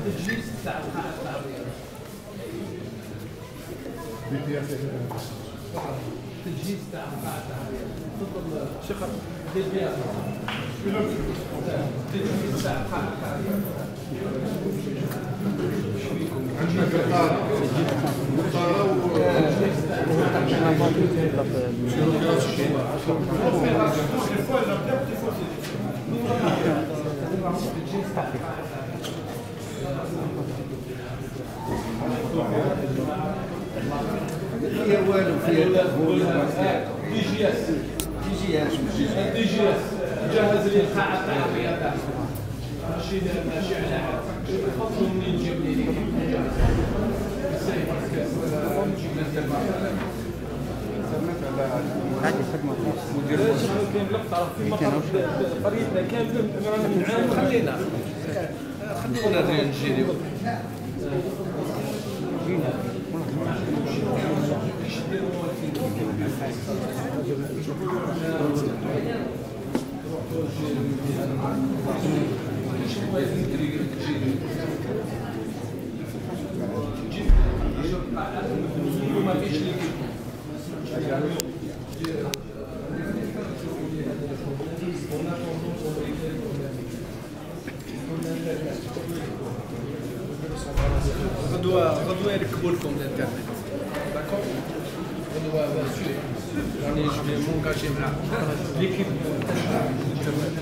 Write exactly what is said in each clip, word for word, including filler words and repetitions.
التجهيز تاع القاعة التعبير. التجهيز تاع القاعة التعبير. تفضل شيخ التجهيز تاع القاعة التعبير. عندنا قطارة قطارة هي والو فيها دي جي اس دي جي اس دي جي اس جهز لي القاعة التعبير تاعها. ماشي ماشي على خاطر منين نجيب لي هذه خدمة مدير كاين لقطة في مقر قريتنا كامل من عام خلينا خلونا نجيريو ما فيش غدوة غدوة يركبوا لكم الانترنت داكور غدوة سور راني جو مونكاجي مع ليكيب الانترنت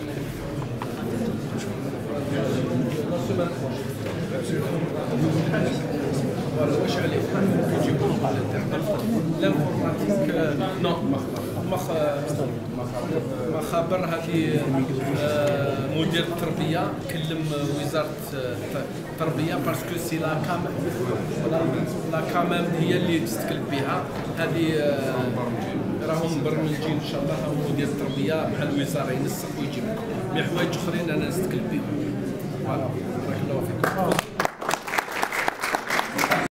فوالا واش عليه يجيبوا لكم الانترنت لانفورماتيك نو ما ما خبر هذه مدير التربيه كلم وزاره التربيه باسكو سي لا كام لا كامام هي اللي تستكل بها هذه راهم مبرمجين ان شاء الله راهم مدير التربيه مع الوزاره ينسق ويجيب لكم مي حوايج اخرين انا نستكل بهم فوالا بارك الله فيكم.